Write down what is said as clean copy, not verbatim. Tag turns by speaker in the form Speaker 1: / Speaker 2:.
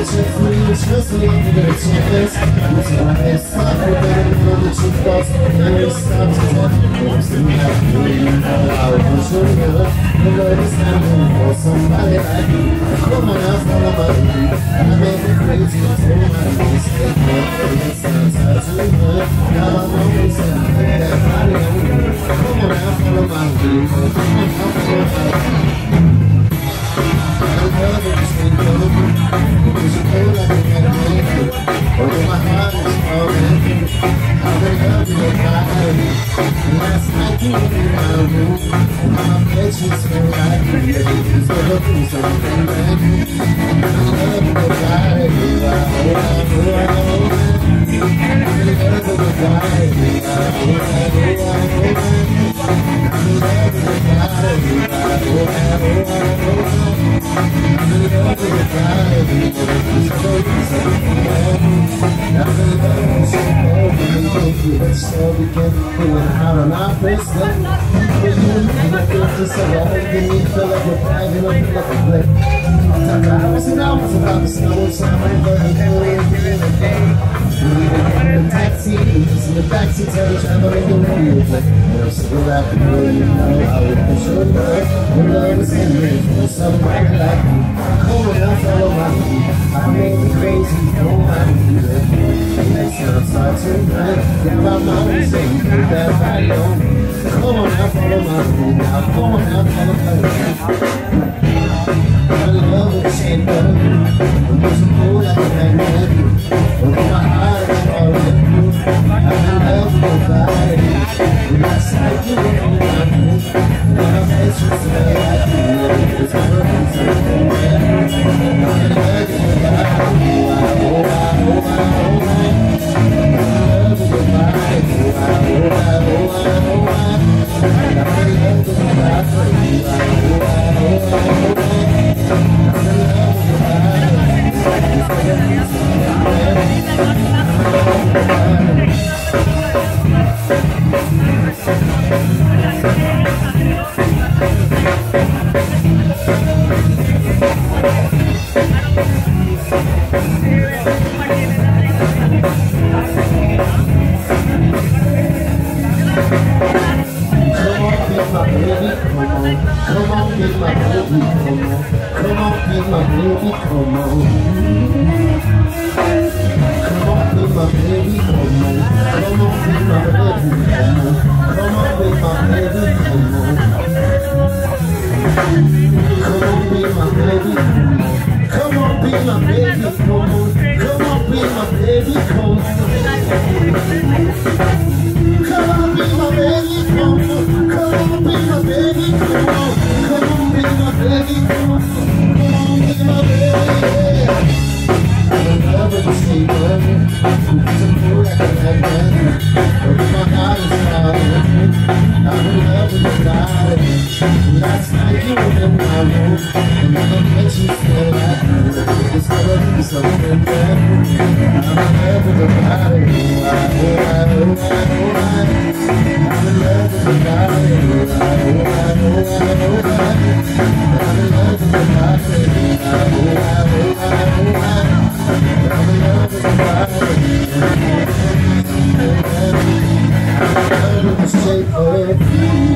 Speaker 1: just leave me with a chance. What's my best time? I better know that you thought and you stopped to death. I'm still happy, you know I would push your love. The Lord is standing for somebody like you. Come on now, follow my lead. I made me crazy, I told my mistake. It's not time to live. Now I'm always in that body on me. Come on now, follow my lead. Come on now, follow my lead. I love it, just ain't gonna be. Because you feel like you gotta make it. Although my heart is falling. I've been loving your body. Last night you were in my room. My bed sheets feel like you. It's gonna do something brand new. I love your body. So we can pull it out on our first step. And I feel just so all you need, feel like you're driving up like a blip. Hours and hours about the snow, shine, but I'm only in the day. We in the taxi, just in the backseat, tell each other in the radio. I'm so glad you know you know I would push your love. Your love is in me for somebody like me. Come on, follow my lead. I made me crazy, don't mind me. Next time I start tonight, now I'm always saying that I know. Come on now, follow my lead. Now come on now, follow my lead. I love what you ain't done. I'm so cool like a magnet. Over my heart is falling. I'm in love with your body. Last night you were in my room. Now I'm anxious to be like you. It's never been something bad. I'm in love with your body. Come on, be my baby, come on. Come on, be my baby, come on. Come on, be my baby, come on. Come on, be my baby, come on. Come on, be my baby, come on. Come on, be my baby, come on. Come on, be my baby, come on. Come on, be my baby, come on. Come on, be my baby, come on. Come on, be my baby, come on. Come on, be my baby, come on. Come on, be my baby. I'm in love with this thing, baby. It's a fool like a magnet. Over my heart is falling. I'm in love with your body. Last night you were in my room. And I don't let you feel like you. It's never been something bad. I'm in love with your body. I'm in love with your body. I'm in love with your body. I'm in love with your body.